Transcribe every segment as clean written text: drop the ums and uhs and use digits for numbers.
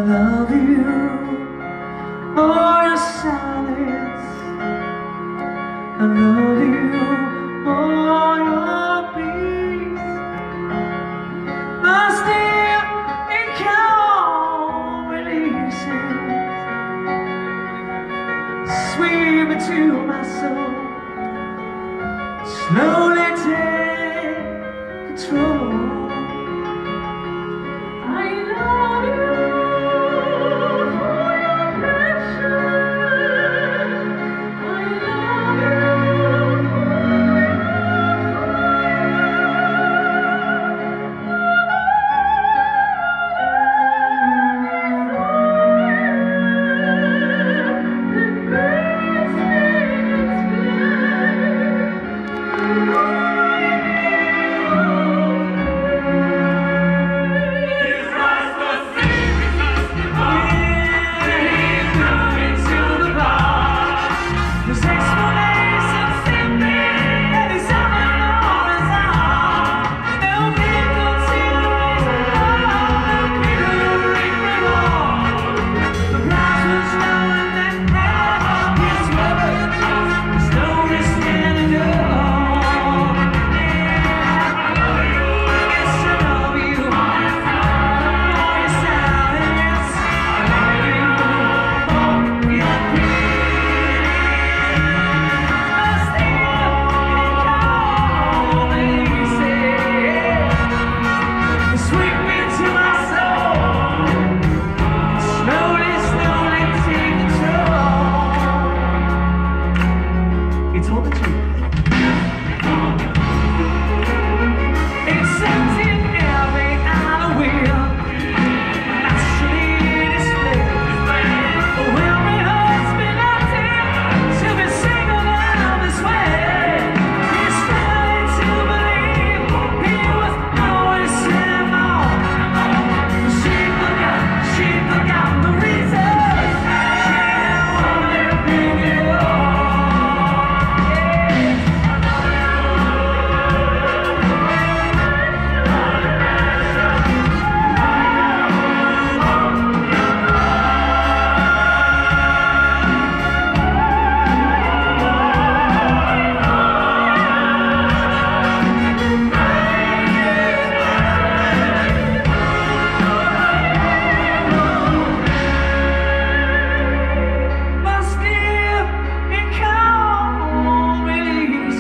love you for your silence. I love you for your peace. But still it can't releases. Sweep into my soul. Slowly take control. I love you for your passion. I love you for your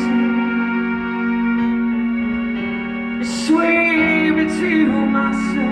sweep into my soul.